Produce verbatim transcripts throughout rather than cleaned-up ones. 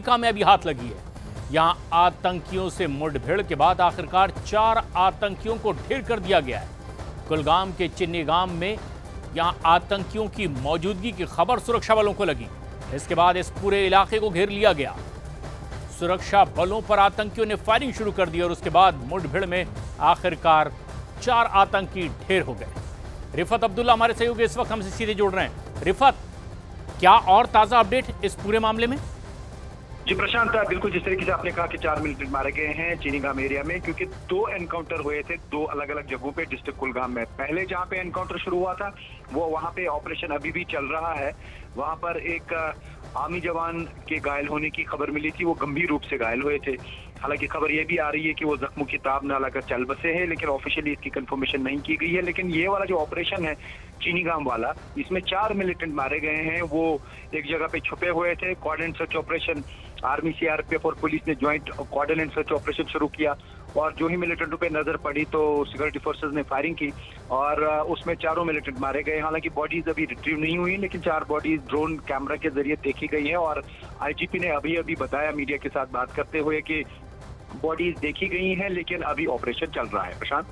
कामयाबी हाथ लगी है। यहां आतंकियों से मुठभेड़ के बाद आखिरकार चार आतंकियों को ढेर कर दिया गया है। कुलगाम के चिन्नी गांव में यहां आतंकियों की मौजूदगी की खबर सुरक्षा बलों को लगी। इसके बाद इस पूरे इलाके को घेर लिया गया। सुरक्षा बलों पर आतंकियों ने फायरिंग शुरू कर दी और उसके बाद मुठभेड़ में आखिरकार चार आतंकी ढेर हो गए। रिफत अब्दुल्ला हमारे सहयोगी इस वक्त हमसे सीधे जुड़ रहे हैं। रिफत, क्या और ताजा अपडेट इस पूरे मामले में? जी प्रशांत, बिल्कुल जिस तरीके से आपने कहा कि चार मिलिटेंट मारे गए हैं चीनी गांव एरिया में, क्योंकि दो एनकाउंटर हुए थे दो अलग अलग जगहों पे डिस्ट्रिक्ट कुलगाम में। पहले जहां पे एनकाउंटर शुरू हुआ था वो वहां पे ऑपरेशन अभी भी चल रहा है। वहां पर एक आर्मी जवान के घायल होने की खबर मिली थी, वो गंभीर रूप से घायल हुए थे। हालांकि खबर ये भी आ रही है कि वो जख्मों की ताब न लगाकर चल बसे हैं, लेकिन ऑफिशियली इसकी कंफर्मेशन नहीं की गई है। लेकिन ये वाला जो ऑपरेशन है चीनी गांव वाला, इसमें चार मिलिटेंट मारे गए हैं। वो एक जगह पे छुपे हुए थे। Coordinate search operation army, CRPF और पुलिस ने ज्वाइंट कोऑर्डिनेट सर्च ऑपरेशन शुरू किया और जो ही मिलिटेंटों पे नजर पड़ी तो सिक्योरिटी फोर्सेस ने फायरिंग की और उसमें चारों मिलिटेंट मारे गए। हालांकि बॉडीज अभी रिट्रीव नहीं हुई, लेकिन चार बॉडीज ड्रोन कैमरा के जरिए देखी गई हैं और आईजीपी ने अभी अभी बताया मीडिया के साथ बात करते हुए कि बॉडीज देखी गई हैं, लेकिन अभी ऑपरेशन चल रहा है। प्रशांत,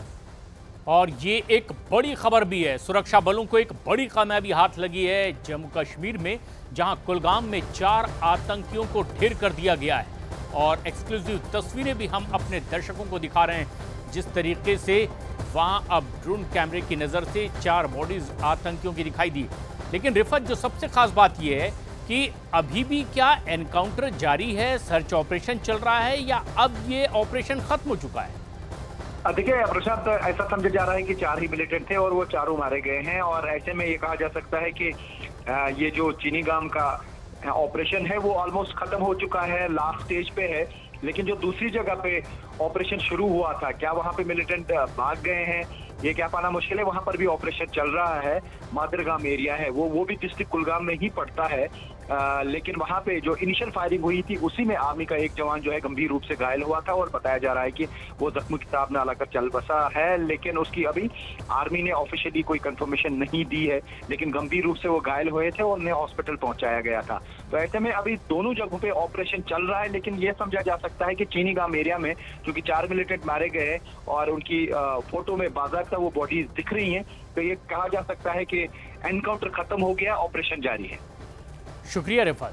और ये एक बड़ी खबर भी है, सुरक्षा बलों को एक बड़ी कामयाबी हाथ लगी है जम्मू कश्मीर में, जहां कुलगाम में चार आतंकियों को ढेर कर दिया गया है। और एक्सक्लूसिव तस्वीरें भी हम अपने दर्शकों को दिखा रहे हैं, जिस तरीके से वहां अब ड्रोन कैमरे की नजर से चार बॉडीज आतंकियों की दिखाई दी। लेकिन रिफत, जो सबसे खास बात यह है कि अभी भी क्या एनकाउंटर जारी है, सर्च ऑपरेशन चल रहा है, या अब ये ऑपरेशन खत्म हो चुका है? देखिए प्रशांत, ऐसा समझा जा रहा है कि चार ही मिलिटेंट थे और वो चारों मारे गए हैं। और ऐसे में ये कहा जा सकता है कि ये जो चीनी गांव का ऑपरेशन है वो ऑलमोस्ट खत्म हो चुका है, लास्ट स्टेज पे है। लेकिन जो दूसरी जगह पे ऑपरेशन शुरू हुआ था, क्या वहां पे मिलिटेंट भाग गए हैं ये क्या पाना मुश्किल है। वहां पर भी ऑपरेशन चल रहा है। मादरगाम एरिया है वो वो भी डिस्ट्रिक्ट कुलगाम में ही पड़ता है। आ, लेकिन वहां पे जो इनिशियल फायरिंग हुई थी उसी में आर्मी का एक जवान जो है गंभीर रूप से घायल हुआ था और बताया जा रहा है कि वो जख्म की ताब न लाकर चल बसा है। लेकिन उसकी अभी आर्मी ने ऑफिशियली कोई कंफर्मेशन नहीं दी है, लेकिन गंभीर रूप से वो घायल हुए थे और उन्हें हॉस्पिटल पहुंचाया गया था। तो ऐसे में अभी दोनों जगहों पे ऑपरेशन चल रहा है। लेकिन ये समझा जा सकता है कि चीनी गांव एरिया में क्योंकि चार मिलिटेंट मारे गए और उनकी फोटो में बाकायदा वो बॉडीज दिख रही हैं, तो ये कहा जा सकता है कि एनकाउंटर खत्म हो गया, ऑपरेशन जारी है। शुक्रिया रिफत।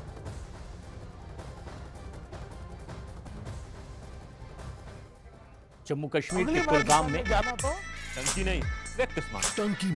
जम्मू कश्मीर के कुलगाम में जाना तो टंकी नहीं, व्यक्तिस्मान। टंकी